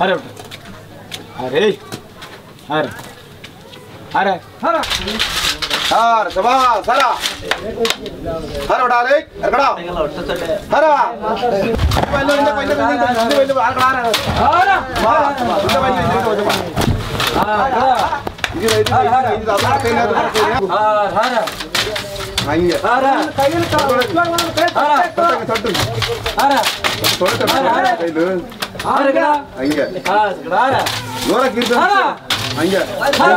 अरे अरे अरे अरे हार सबा सरा हर उड़ा रे अगड़ा हर पहले बाहर खड़ा रहा हां वाह इधर पहले ये हार आएंगे हार कೈಯಲ್ಲಿ हार हार आएंगे हार जोरा गिरता आएंगे हार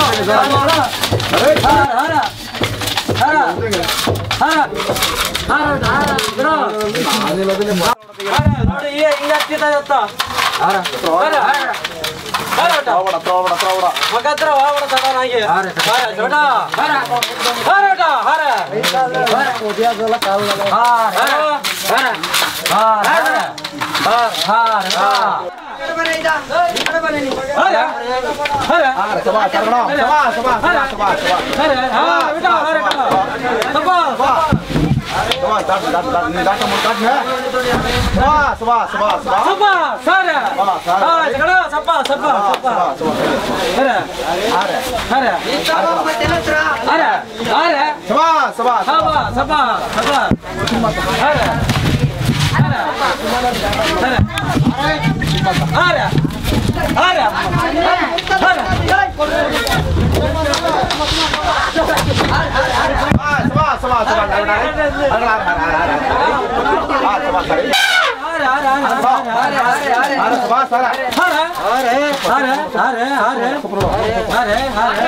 ನೋಡಿ ಈಗ ಹಿಂಗಾಗ್ತಿದೆ ಇವತ್ತು ಹಾರ ಹಾರ ಹಾರ ತ್ರೋವಡ ತ್ರೋವಡ ತ್ರೋವಡ ಮಗತ್ರ ವಾವಡ ಸದಾನಾಗಿ ಹಾರ ಜೋಡ ಹಾರ ಹಾರ ಹಾರ ಹಾರ ಓದಿಯಾದಲ್ಲ ಕಾಲಲ್ಲ ಹಾರ ಹಾರ ಹಾರ ಹಾರ ಹಾರ ಬನೇದಾ ಬನೇನಿ ಹಾರ ಹಾರ ಹಾರ ಸಬಾ ಕರ್ಗಣ ಸಬಾ ಸಬಾ ಸಬಾ ಸಬಾ ಹಾರ ಹಾರ ಬೇಟಾ ಹಾರ ಸಬಾ ಸಬಾ सवा दाट दाट दाट दाट मोटाट है सवा सवा सवा सवा सारा हां जगड़ा सपा सपा सपा अरे अरे अरे इतना मत तेलत्रा अरे अरे सवा सवा सवा सवा सवा अरे अरे अरे अरे सवा सवा अगला अगला अरे सवा सारा अरे अरे अरे अरे अरे अरे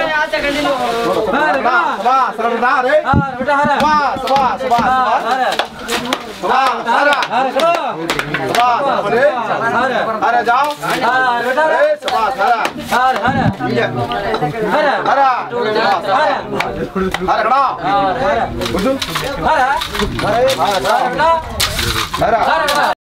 सवा सरदा रे बेटा हरे सवा सवा सवा अरे सवा सारा अरे करो सवा अरे अरे अरे जाओ बेटा रे सवा सारा अरे अरे अरे अरे अरे करो अरे बुझू अरे अरे अरे